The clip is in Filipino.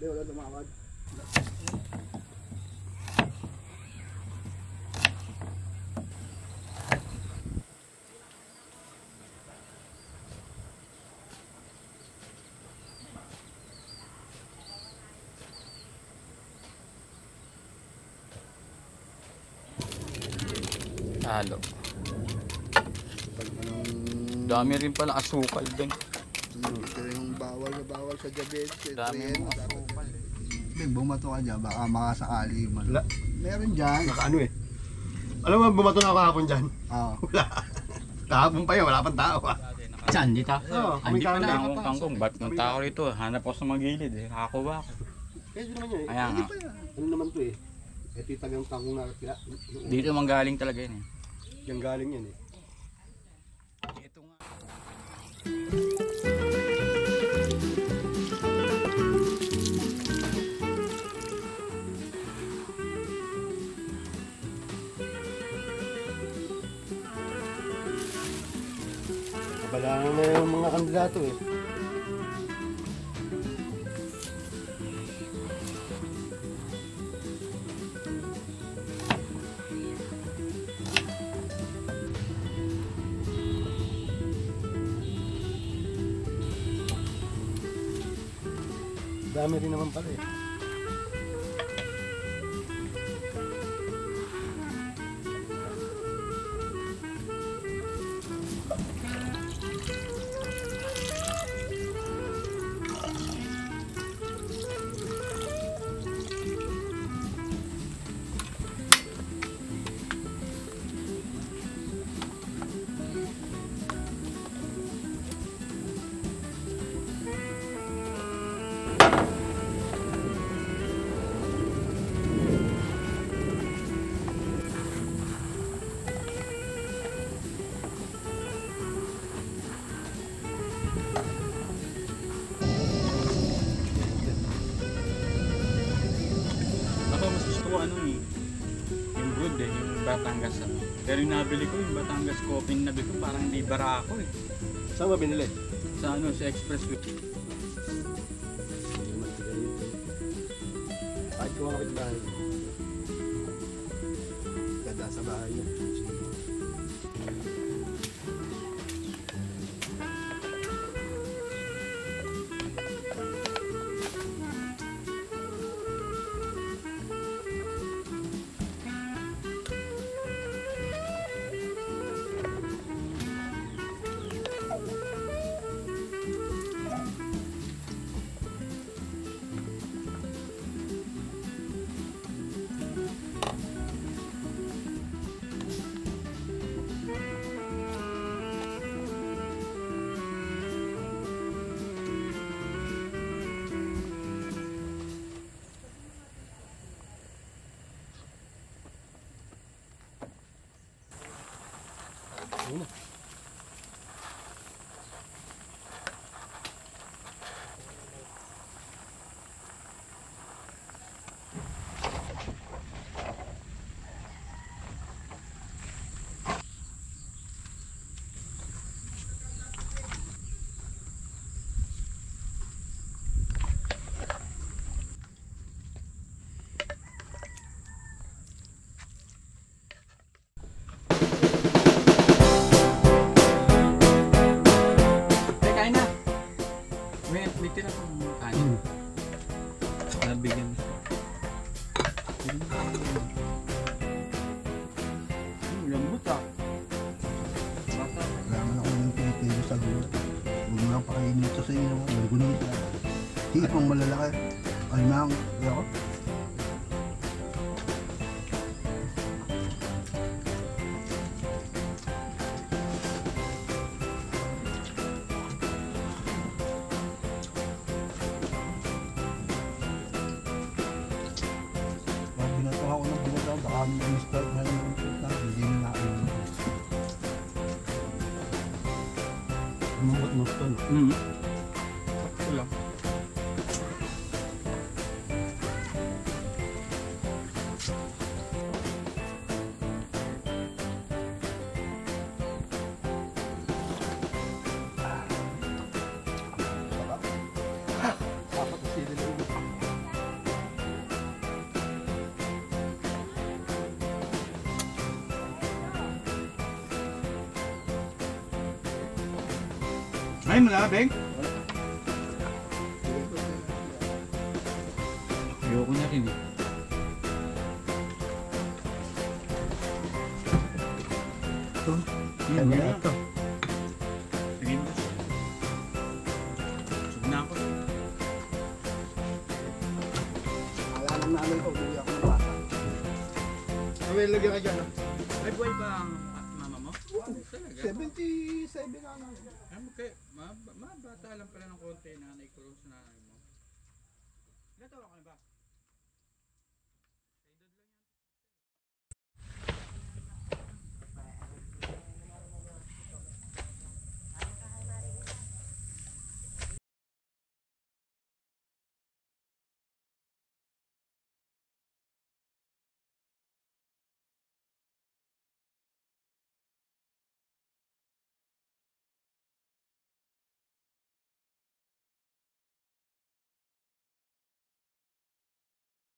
wala tumawad. Halo. Dami rin pala asukal din. Ito yung bawal na bawal sa diabetes. Dami yung asukal. May bumato ka dyan, baka makasakali man. Meron dyan. Nakaano eh. Alam mo, bumato na ako kahapon dyan. Oo. Wala. Kahapon pa yun, wala pang tao ah. Saan dito? Oo, Hindi pa kami na akong kangkong. Ba't ng tao rito? Hanap ako sa magilid eh. Nakakuha ako. Pwede naman yun eh. Ayan nga. Ano naman to eh. Ito yung tagang tangkong na kila. Dito manggaling talaga yun eh. Yung galing yan eh. Ito nga. Kabalangan na yung mga kandidato eh. Dami rin naman pala eh. Ano eh, yung brood eh, yung Batangas ano. Pero yung nabili ko, yung Batangas coffee na nabili ko, parang hindi barako eh. Saan ba binili? Sa ano, sa Expressway. Kahit ko mga kapitbahay. Ganda sa bahay niya. May tira pang kanin. Nabigyan mo. Lambot ah. Bata. Kailangan ako ng pinipili sa gulo. Huwag mo lang pakainin ito sa inyo. Maligunin ito. Hipang malalaki. Alimang. Ako. Baka mag-start na yung hindi na nakain. Mungkot-mungkot to, no? Sakto lang. Dapat kasi din Ay, mo na, Beng? Ayoko na rin eh. Ito. Yan, Kaya yan. ito. Tingin mo. Busog na ako. Alam namin ko, uwi ako ng bata. May lagyan ka dyan, Ay, buhay ba ang mama mo? Talaga? 77 na lang. Okay, mabata lang pala ng konti nanay ko sa nanay mo. Ilan taon ka na ba?